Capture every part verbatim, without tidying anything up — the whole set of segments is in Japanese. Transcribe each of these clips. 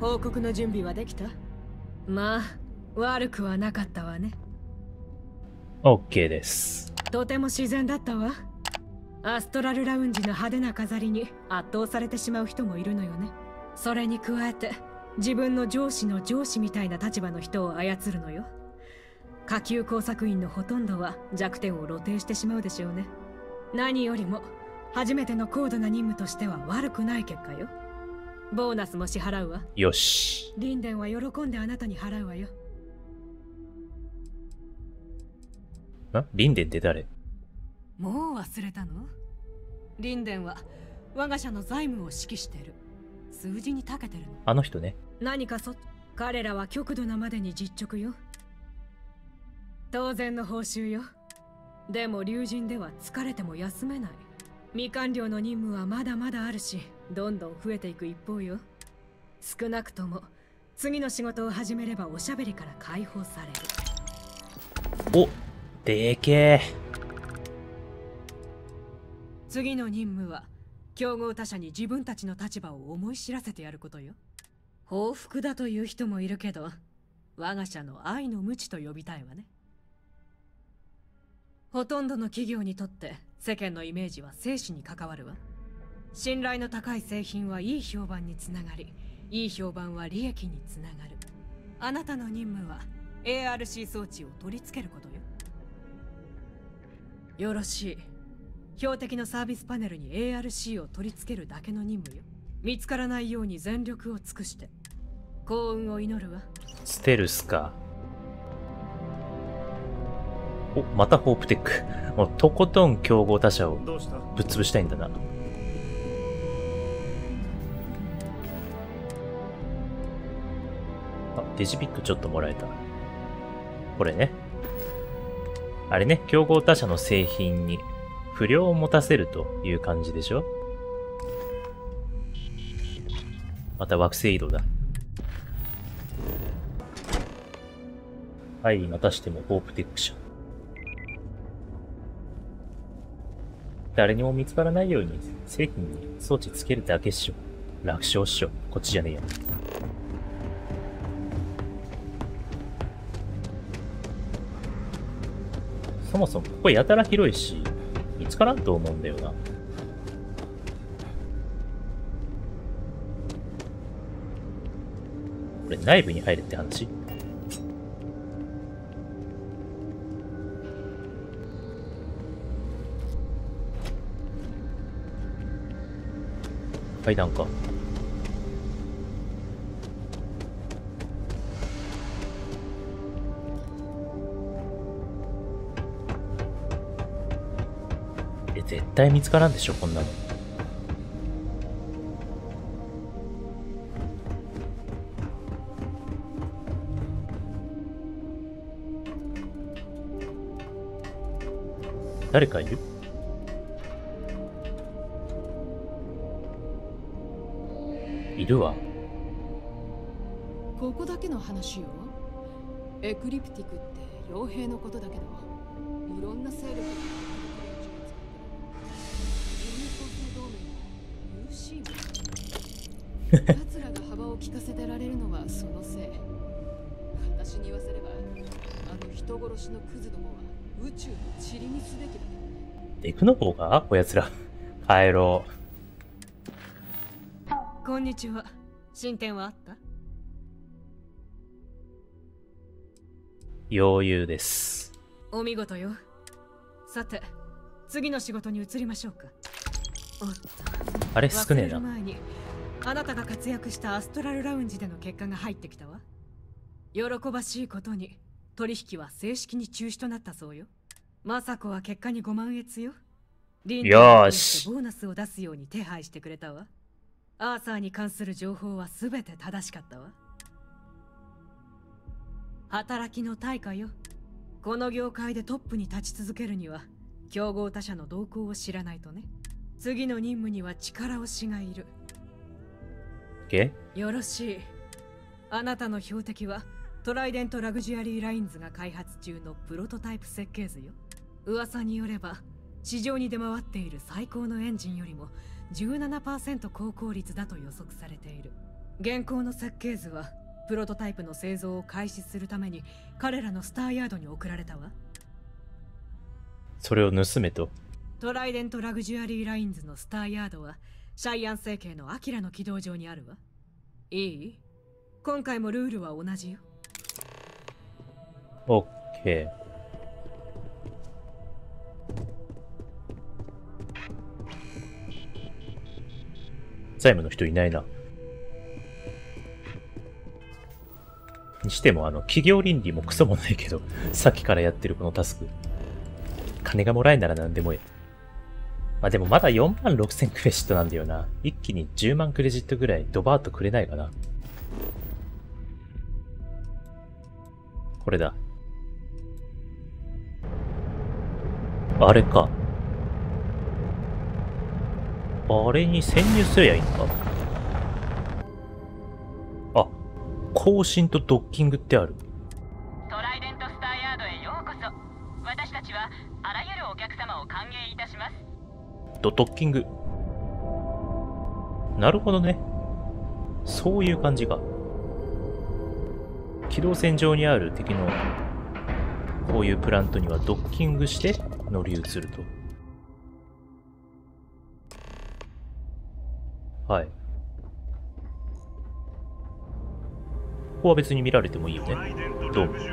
報告の準備はできた？まあ悪くはなかったわね。 OK です。 とても自然だったわ。アストラルラウンジの派手な飾りに圧倒されてしまう人もいるのよね。それに加えて自分の上司の上司みたいな立場の人を操るのよ。下級工作員のほとんどは弱点を露呈してしまうでしょうね。何よりも初めての高度な任務としては悪くない結果よ。ボーナスも支払うわ。 よし。 リンデンは喜んであなたに払うわよ。 ん？リンデンって誰？ もう忘れたの？リンデンは我が社の財務を指揮してる。数字に長けてるの。 あの人ね。 何かそ彼らは極度なまでに実直よ。当然の報酬よ。でも竜神では疲れても休めない。未完了の任務はまだまだあるし、どんどん増えていく一方よ。少なくとも次の仕事を始めればおしゃべりから解放される。 お、でけえ。 次の任務は競合他社に自分たちの立場を思い知らせてやることよ。報復だという人もいるけど、我が社の愛の無知と呼びたいわね。ほとんどの企業にとって世間のイメージは生死に関わるわ。信頼の高い製品はいい評判につながり、いい評判は利益につながる。あなたの任務は エーアールシー 装置を取り付けることよ。よろしい。標的のサービスパネルに エーアールシー を取り付けるだけの任務よ。見つからないように全力を尽くして幸運を祈るわ。 ステルスか。お、またホープテック。もうとことん競合他社をぶっ潰したいんだな。あ、デジピックちょっともらえた。これね。あれね、競合他社の製品に不良を持たせるという感じでしょ。また惑星移動だ。はい、またしてもホープテック社。誰にも見つからないように製品に装置つけるだけっしょ。楽勝っしょ。こっちじゃねえよ。そもそもここやたら広いし、見つからんと思うんだよな。これ内部に入るって話？階段か。え、絶対見つからんでしょ、こんなの。誰かいる？いるわ。 ここだけの話よ。エクリプティクって傭兵のことだけど、いろんな勢力がユーシーも奴らが幅を利かせてられるのはそのせい。私に言わせれば、あの人殺しのクズどもは宇宙の塵にすべきだ。 デクノボーかこやつら。帰ろう。 こんにちは。進展はあった？ 余裕です。 お見事よ。さて、次の仕事に移りましょうか。おっと、 あれ少ねえな。 忘れる前にあなたが活躍したアストラルラウンジでの結果が入ってきたわ。喜ばしいことに取引は正式に中止となったそうよ。マサコは結果にごまんえつよ。リンダーにしてボーナスを出すように手配してくれたわ。アーサーに関する情報はすべて正しかったわ。働きの対価よ。この業界でトップに立ち続けるには競合他社の動向を知らないとね。次の任務には力押しがいる。 け？ よろしい。あなたの標的はトライデントラグジュアリーラインズが開発中のプロトタイプ設計図よ。噂によれば市場に出回っている最高のエンジンよりも じゅうななパーセント 高効率だと予測されている。 現行の設計図はプロトタイプの製造を開始するために彼らのスターヤードに送られたわ。 それを盗めと。 トライデント・ラグジュアリー・ラインズのスターヤードはシャイアン星系のアキラの軌道上にあるわ。いい？今回もルールは同じよ。 オッケー。財務の人いないな。にしても、あの、企業倫理もクソもないけど、さっきからやってるこのタスク。金がもらえんなら何でもええ。まあでもまだよんまんろくせんクレジットなんだよな。一気にじゅうまんクレジットぐらいドバーッとくれないかな。これだ。あれか。あれに潜入すりゃいいのか。あ、更新とドッキングってある。 トライデントスターヤードへようこそ。私たちはあらゆるお客様を歓迎いたします。 ドドッキング。なるほどね。そういう感じか。軌道線上にある敵のこういうプラントにはドッキングして乗り移ると。はい。ここは別に見られてもいいよね。どうも。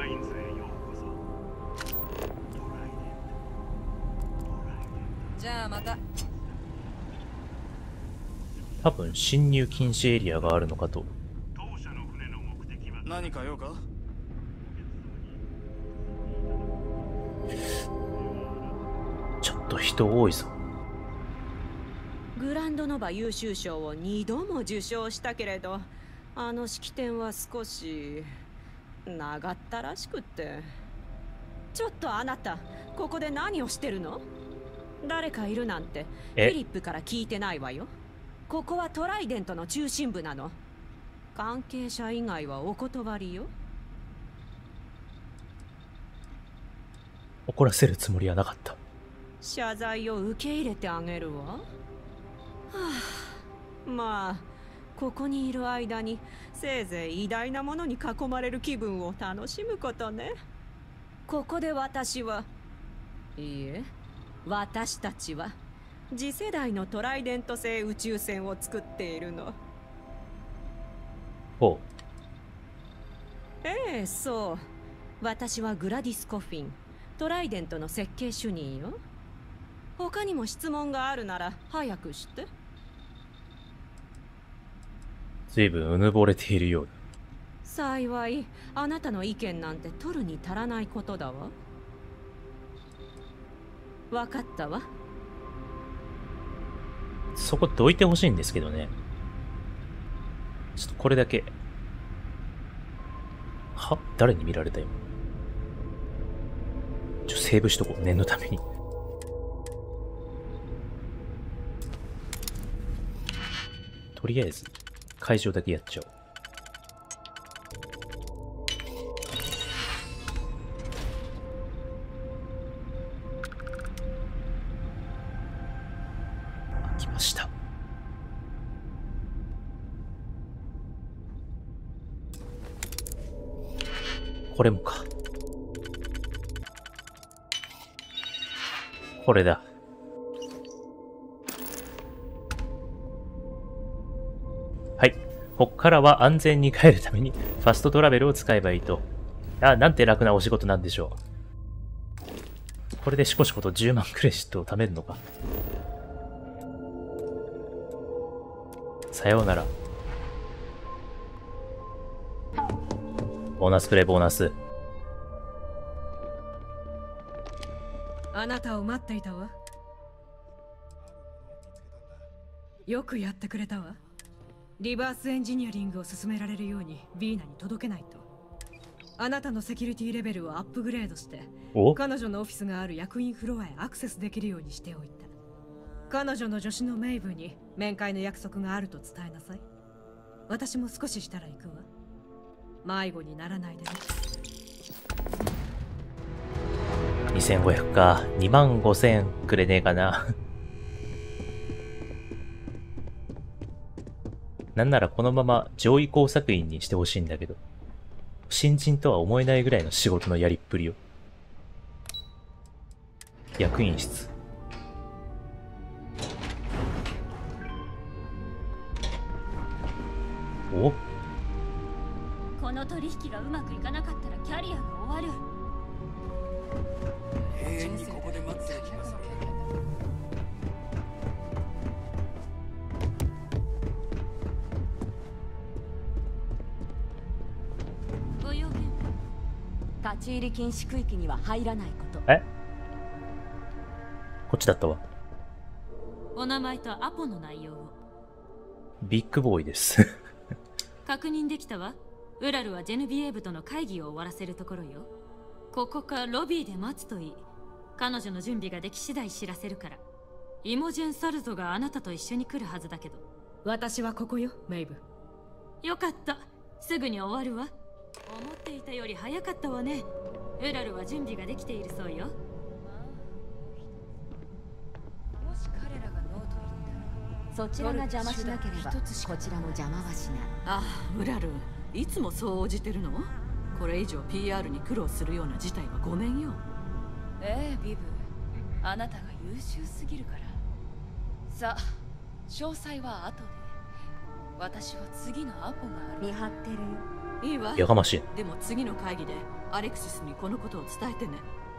じゃあまた。 多分侵入禁止エリアがあるのかと。 何か用か？ ちょっと人多いぞ。 グランドノバ優秀賞をにども受賞したけれど、あの式典は少し長ったらしくって。ちょっとあなた、ここで何をしてるの？誰かいるなんてフィリップから聞いてないわよ。ここはトライデントの中心部なの。関係者以外はお断りよ。 怒らせるつもりはなかった。 謝罪を受け入れてあげるわ。はあ、まあここにいる間にせいぜい偉大なものに囲まれる気分を楽しむことね。ここで私はいいえ私たちは次世代のトライデント製宇宙船を作っているの。 ほう。ええ、そう。私はグラディス・コフィン、トライデントの設計主任よ。他にも質問があるなら早くして。 随分うぬぼれているようだ。 幸い、あなたの意見なんて取るに足らないことだわ。わかったわ。 そこどいてほしいんですけどね。ちょっとこれだけ。は？誰に見られた今。ちょ、セーブしとこう。念のために。とりあえず、会場だけやっちゃおう。来ました。これもか。これだ。はい。こっからは安全に帰るためにファストトラベルを使えばいいと。あ、なんて楽なお仕事なんでしょう。これでしこしことじゅうまんクレジットを貯めるのか。さようなら。ボーナスプレイボーナス。 あなたを待っていたわ。よくやってくれたわ。リバースエンジニアリングを進められるようにビーナに届けないと。あなたのセキュリティレベルをアップグレードして彼女のオフィスがある役員フロアへアクセスできるようにしておいた。彼女の助手のメイブに面会の約束があると伝えなさい。私も少ししたら行くわ。迷子にならないでね。 にせんごひゃくか。にまんごせんくれねえかな。 なんならこのまま上位工作員にしてほしいんだけど、新人とは思えないぐらいの仕事のやりっぷりを。役員室。お、 この取引がうまくいかなかったらキャリアが終わる。 永遠にここで待ってる気がする。 ご用件。 立ち入り禁止区域には入らないこと。 えこっちだったわ。 お名前とアポの内容を。 ビッグボーイです。 確認できたわ。ウラルはジェヌビエーブとの会議を終わらせるところよ。ここかロビーで待つといい。彼女の準備ができ次第知らせるから。イモジェン・サルゾがあなたと一緒に来るはずだけど。 私はここよ、メイブ。 よかった。すぐに終わるわ。思っていたより早かったわね。ウラルは準備ができているそうよ。 もし彼らがノーと言ったら、 そちらが邪魔しなければこちらも邪魔はしない。 ああ、ウラル、いつもそう応じてるの？これ以上 ピーアール に苦労するような事態はごめんよ。 ええ、ビブ、あなたが優秀すぎるから。さあ、詳細は後で。私は次のアポがある。 見張ってるよ。 いいわ。 やかましい。 でも次の会議でアレクシスにこのことを伝えてね。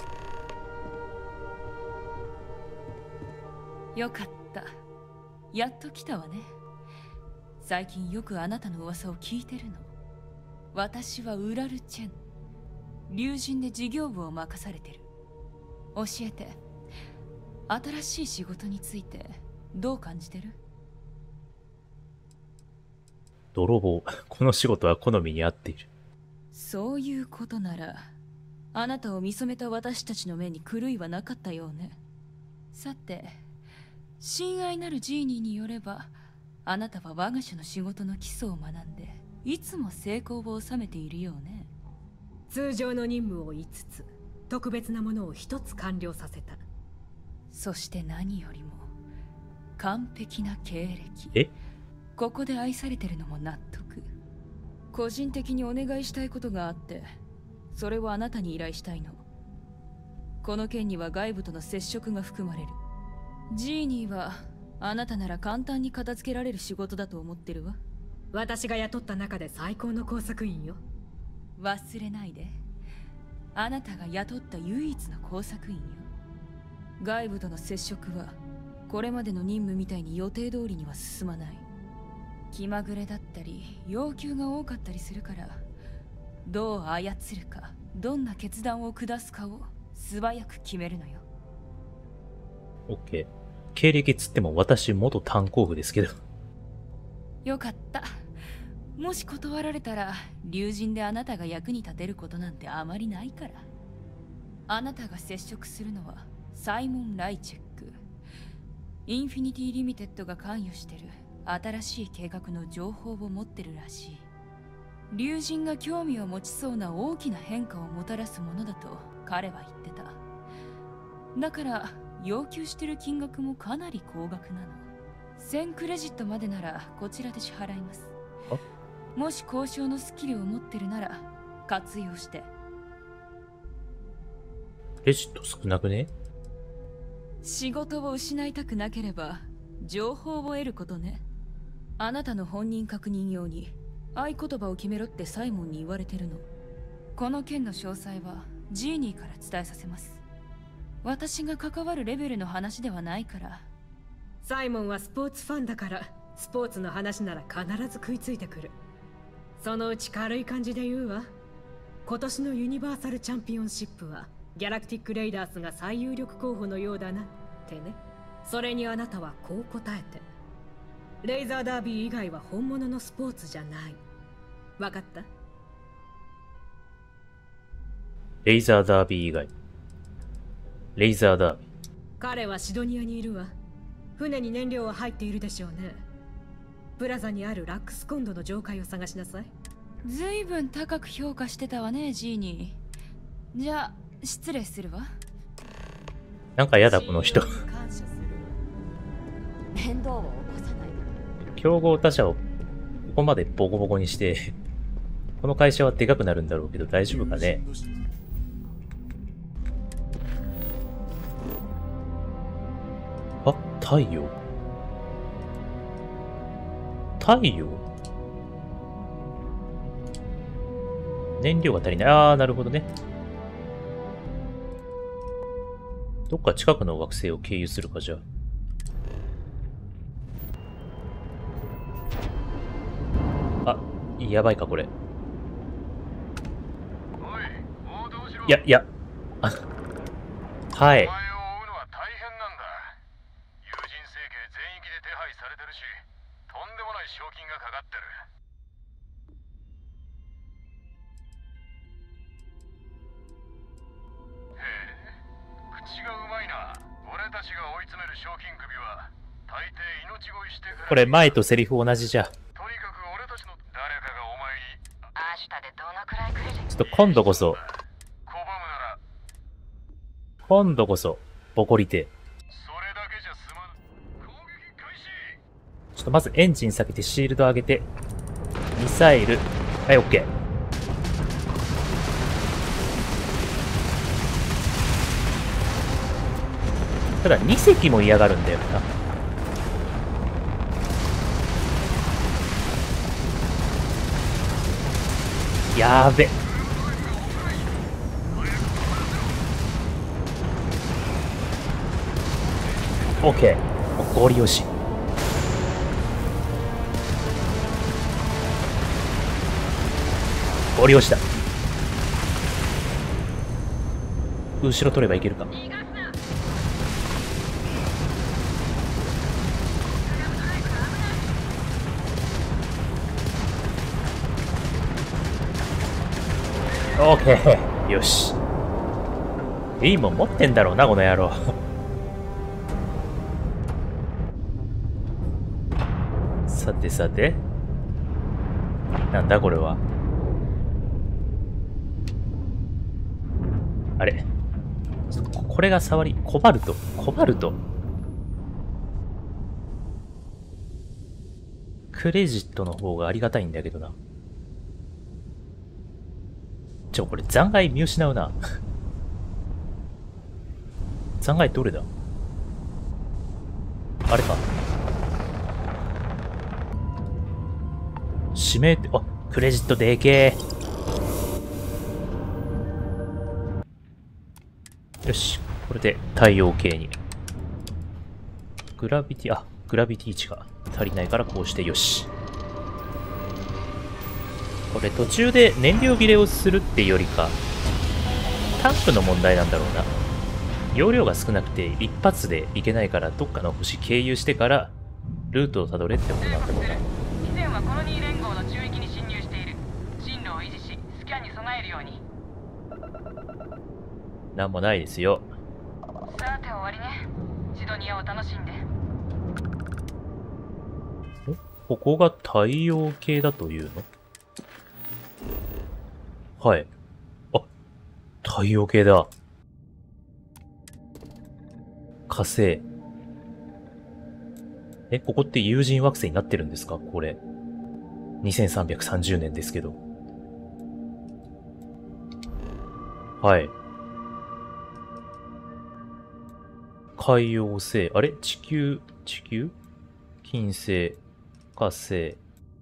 よかった。やっと来たわね。最近よくあなたの噂を聞いてるの。私はウラルチェン。龍神で事業部を任されてる。教えて。新しい仕事についてどう感じてる？ 泥棒。この仕事は好みに合っている。 そういうことなら、あなたを見初めた私たちの目に狂いはなかったようね。さて、親愛なるジーニーによれば、あなたは我が社の仕事の基礎を学んで、いつも成功を収めているようね。 通常の任務をいつつ、特別なものをひとつ完了させた。 そして何よりも、完璧な経歴。 え？ ここで愛されてるのも納得。個人的にお願いしたいことがあって、それをあなたに依頼したいの。この件には外部との接触が含まれる。ジーニーはあなたなら簡単に片付けられる仕事だと思ってるわ。 私が雇った中で最高の工作員よ。 忘れないで。あなたが雇った唯一の工作員よ。外部との接触はこれまでの任務みたいに予定通りには進まない。気まぐれだったり要求が多かったりするから、どう操るか、どんな決断を下すかを素早く決めるのよ。 オッケー。経歴つっても私元炭鉱夫ですけど。 よかった。もし断られたら、龍神であなたが役に立てることなんてあまりないから。あなたが接触するのはサイモン・ライチェック。インフィニティ・リミテッドが関与してる新しい計画の情報を持ってるらしい。龍神が興味を持ちそうな大きな変化をもたらすものだと彼は言ってた。だから要求してる金額もかなり高額なの。せんクレジットまでならこちらで支払います。もし交渉のスキルを持ってるなら活用して。 クレジット少なくね？ 仕事を失いたくなければ情報を得ることね。あなたの本人確認用に合言葉を決めろってサイモンに言われてるの。この件の詳細はジーニーから伝えさせます。私が関わるレベルの話ではないから。 サイモンはスポーツファンだから、スポーツの話なら必ず食いついてくる。そのうち軽い感じで言うわ。今年のユニバーサルチャンピオンシップはギャラクティック・レイダースが最有力候補のようだなってね。それにあなたはこう答えて。レイザーダービー以外は本物のスポーツじゃない。わかった？ レイザーダービー以外。レイザーダービー。 彼はシドニアにいるわ。船に燃料は入っているでしょうね。プラザにあるラックスコンドの上階を探しなさい。 ずいぶん高く評価してたわね、ジーニー。じゃあ失礼するわ。 なんかやだこの人。 面倒を起こさないで。 競合他社をこまでボコボコにして、この会社はでかくなるんだろうけど大丈夫かね。あ、太陽。太陽？燃料が足りない。あー、なるほどね。どっか近くの惑星を経由するか、じゃあ。あ、やばいか、これ。いや、いや。あ、はい。 お前を追うのは大変なんだ。友人整形全域で手配されてるし、とんでもない賞金がかかってる。へえ、口がうまいな。俺たちが追い詰める賞金首は大抵命乞いしてから。 これ前とセリフ同じじゃ。 とにかく俺たちの誰かがお前に。 アーシュタでどのくらいクレジット。 ちょっと今度こそ。 拒むなら。 今度こそ、ボコリテ。 それだけじゃ済まぬ。攻撃開始。 ちょっとまずエンジン下げてシールド上げて、ミサイル。はい、オッケー。ただに隻も嫌がるんだよな。やーべ。オッケー。ゴリ押し。ゴリ押しだ。後ろ取ればいけるか。オッケー。よし。いいもん持ってんだろうな、この野郎。さてさて。なんだこれは。あれ。これが触り、コバルト。コバルト。クレジットの方がありがたいんだけどな。ちょ、これ残骸見失うな。残骸どれだ？あれか。指名って、あ、クレジットでけえ。よし、これで太陽系に。グラビティ、あ、グラビティ値が足りないからこうしてよし。これ途中で燃料切れをするっていうよりか、タンクの問題なんだろうな。容量が少なくて一発でいけないから、どっかの星経由してからルートをたどれってことなんだろうな。 以前はコロニー連合の中域に侵入している。進路を維持し、スキャンに備えるように。 なんもないですよ。 さて終わりね。シドニアを楽しんで。 え、ここが太陽系だというの？はい。あ、太陽系だ。火星。え、ここって有人惑星になってるんですか？これ。にせんさんびゃくさんじゅうねんですけど。はい。海洋星。あれ？地球、地球？金星、火星。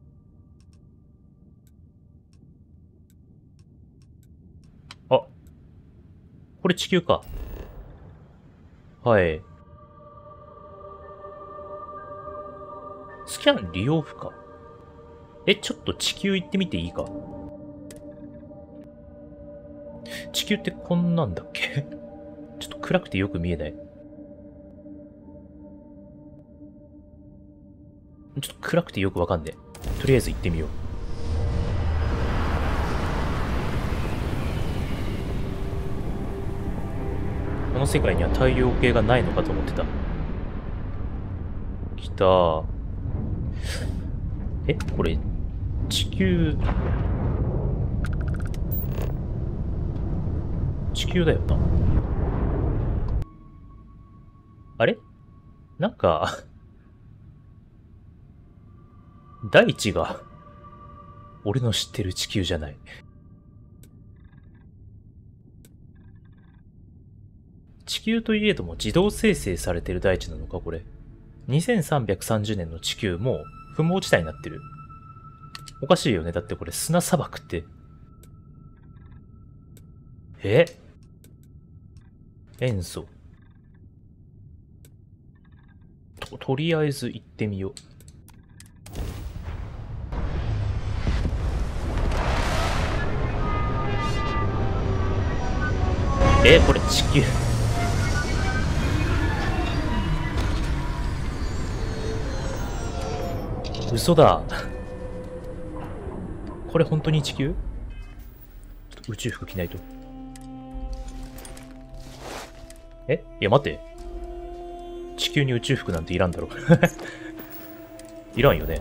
あ、これ地球か。はい。スキャン利用不可。え、ちょっと地球行ってみていいか。地球ってこんなんだっけ？ちょっと暗くてよく見えない。ちょっと暗くてよくわかんねえ。とりあえず行ってみよう。この世界には太陽系がないのかと思ってた。来たー。え、これ、地球、地球だよな。あれ？なんか、大地が俺の知ってる地球じゃない。地球といえども自動生成されてる大地なのか、これ。にせんさんびゃくさんじゅうねんの地球も不毛地帯になってる。おかしいよね。だってこれ砂砂漠って。え塩素。と、とりあえず行ってみよう。え、これ地球。嘘だ。これ本当に地球？ちょっと宇宙服着ないと。え？いや待って。地球に宇宙服なんていらんだろ。いらんよね。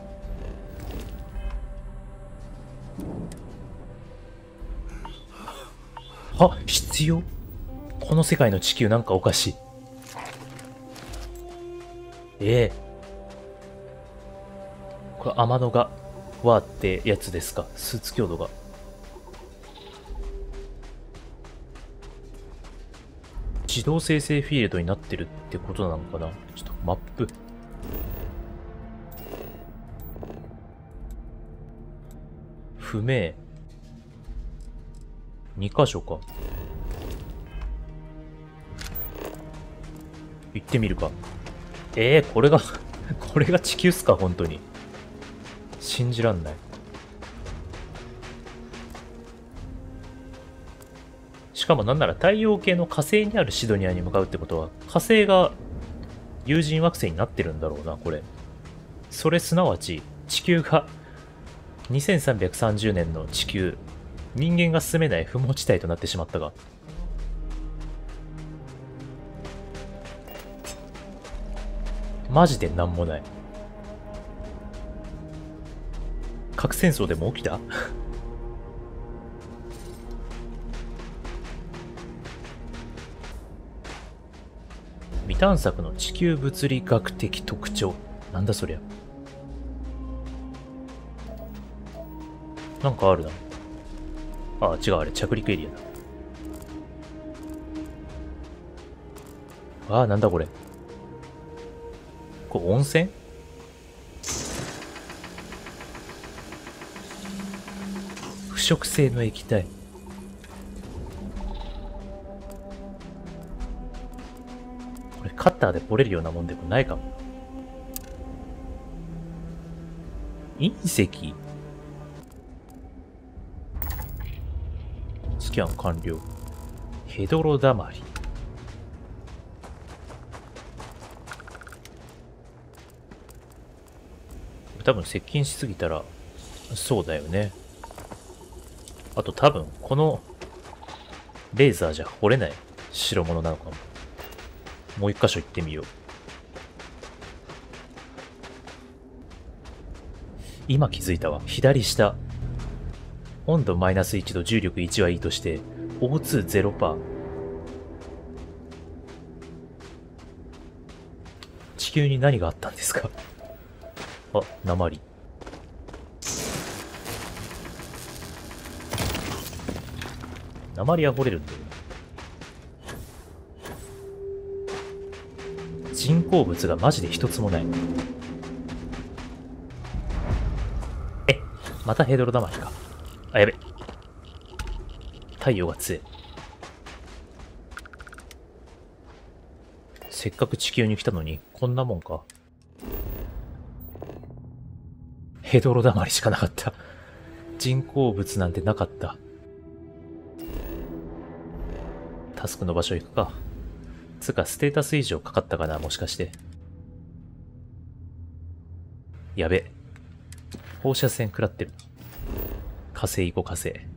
あ、必要？この世界の地球なんかおかしい。ええ。これ天の川ワーってやつですか？スーツ強度が。自動生成フィールドになってるってことなのかな？ちょっとマップ。不明。に箇所か。行ってみるか。ええー、これが、これが地球っすか？本当に。信じらんない。しかもなんなら太陽系の火星にあるシドニアに向かうってことは、火星が有人惑星になってるんだろうな、これ。それすなわち、地球がにせんさんびゃくさんじゅうねんの地球、人間が住めない不毛地帯となってしまったが。マジでなんもない。核戦争でも起きた？未探索の地球物理学的特徴。なんだそりゃ。なんかあるな。ああ、違う、あれ、着陸エリアだ。ああ、なんだこれ。これ、温泉？腐食性の液体。これ、カッターで掘れるようなもんでもないかも。隕石？スキャン完了。ヘドロダマリ。多分接近しすぎたら、そうだよね。あと多分、このレーザーじゃ掘れない代物なのかも。もう一箇所行ってみよう。今気づいたわ。左下。温度マイナスいちど、重力いちはいいとして、オーツーゼロパーセント。地球に何があったんですか？あ、鉛。鉛は掘れるんだよ。人工物がマジで一つもない。え、またヘドロダマリか。あ、やべ。太陽が強い。せっかく地球に来たのに、こんなもんか。ヘドロダマリしかなかった。人工物なんてなかった。タスクの場所行くか。つうか、ステータス以上かかったかな、もしかして。やべ。放射線食らってる。火星行こう、火星。